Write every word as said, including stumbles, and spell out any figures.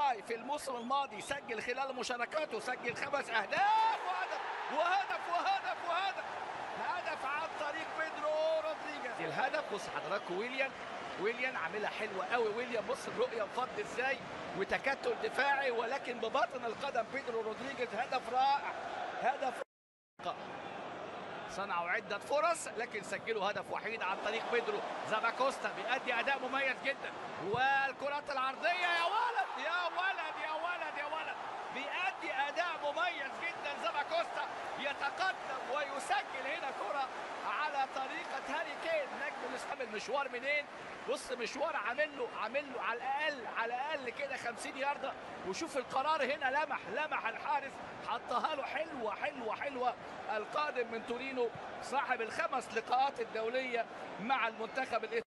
ديفاي في الموسم الماضي سجل خلال مشاركاته سجل خمس اهداف وهدف وهدف وهدف وهدف هدف عن طريق بيدرو رودريجيز. الهدف بص حضراتكم ويليان ويليان عاملها حلوه قوي. ويليان بص الرؤيه انفض ازاي وتكتل دفاعي، ولكن بباطن القدم بيدرو رودريجيز. هدف رائع هدف رائع. صنعوا عدة فرص لكن سجلوا هدف وحيد عن طريق بيدرو. زاباكوستا بيأدي أداء مميز جدا، والكرات العرضية يا ولد يا ولد يا ولد يا ولد بيأدي أداء مميز جدا. زاباكوستا يتقدم ويسجل هنا كرة على طريقة هاري كين نجم الاسلام. المشوار منين؟ بص مشوار عامل له عامل له على الأقل على الأقل كده خمسين ياردة، وشوف القرار هنا لمح لمح الحارس حطها له حلوة حلوة حلوة. القادم من تورينو صاحب الخمس لقاءات الدولية مع المنتخب الإيطالي.